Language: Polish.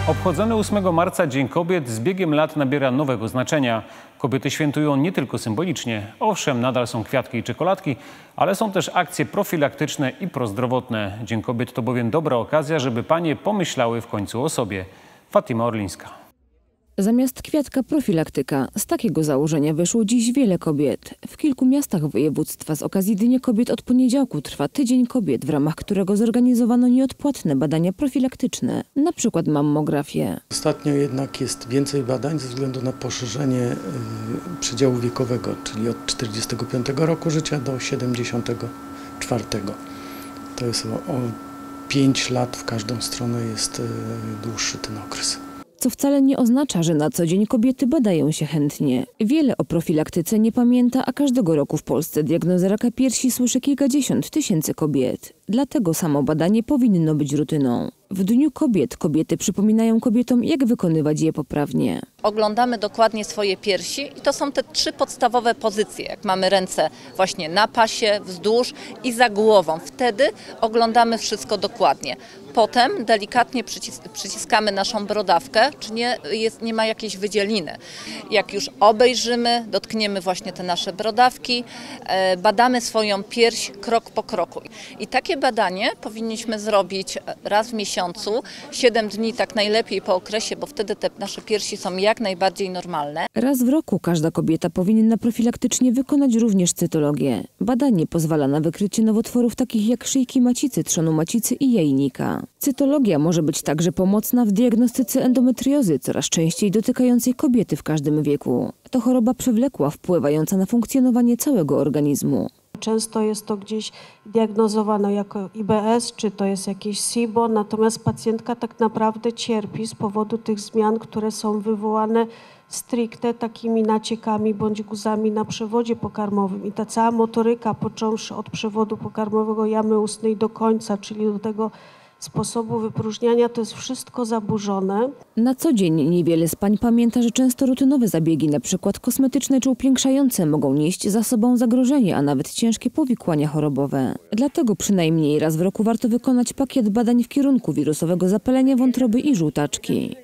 Obchodzony 8 marca Dzień Kobiet z biegiem lat nabiera nowego znaczenia. Kobiety świętują nie tylko symbolicznie. Owszem, nadal są kwiatki i czekoladki, ale są też akcje profilaktyczne i prozdrowotne. Dzień Kobiet to bowiem dobra okazja, żeby panie pomyślały w końcu o sobie. Fatima Orlińska. Zamiast kwiatka profilaktyka. Z takiego założenia wyszło dziś wiele kobiet. W kilku miastach województwa z okazji Dnia Kobiet od poniedziałku trwa Tydzień Kobiet, w ramach którego zorganizowano nieodpłatne badania profilaktyczne, na przykład mammografię. Ostatnio jednak jest więcej badań ze względu na poszerzenie przedziału wiekowego, czyli od 45 roku życia do 74. To jest o 5 lat w każdą stronę jest dłuższy ten okres. Co wcale nie oznacza, że na co dzień kobiety badają się chętnie. Wiele o profilaktyce nie pamięta, a każdego roku w Polsce diagnozę raka piersi słyszy kilkadziesiąt tysięcy kobiet. Dlatego samo badanie powinno być rutyną. W Dniu Kobiet kobiety przypominają kobietom, jak wykonywać je poprawnie. Oglądamy dokładnie swoje piersi i to są te 3 podstawowe pozycje. Jak mamy ręce właśnie na pasie, wzdłuż i za głową. Wtedy oglądamy wszystko dokładnie. Potem delikatnie przyciskamy naszą brodawkę, czy nie ma jakiejś wydzieliny. Jak już obejrzymy, dotkniemy właśnie te nasze brodawki, badamy swoją pierś krok po kroku. I takie badanie powinniśmy zrobić raz w miesiącu, 7 dni tak najlepiej po okresie, bo wtedy te nasze piersi są jak najbardziej normalne. Raz w roku każda kobieta powinna profilaktycznie wykonać również cytologię. Badanie pozwala na wykrycie nowotworów takich jak szyjki macicy, trzonu macicy i jajnika. Cytologia może być także pomocna w diagnostyce endometriozy, coraz częściej dotykającej kobiety w każdym wieku. To choroba przewlekła, wpływająca na funkcjonowanie całego organizmu. Często jest to gdzieś diagnozowane jako IBS, czy to jest jakieś SIBO, natomiast pacjentka tak naprawdę cierpi z powodu tych zmian, które są wywołane stricte takimi naciekami bądź guzami na przewodzie pokarmowym. I ta cała motoryka, począwszy od przewodu pokarmowego jamy ustnej do końca, czyli do tego sposobu wypróżniania, to jest wszystko zaburzone. Na co dzień niewiele z pań pamięta, że często rutynowe zabiegi, np. kosmetyczne czy upiększające, mogą nieść za sobą zagrożenie, a nawet ciężkie powikłania chorobowe. Dlatego przynajmniej raz w roku warto wykonać pakiet badań w kierunku wirusowego zapalenia wątroby i żółtaczki.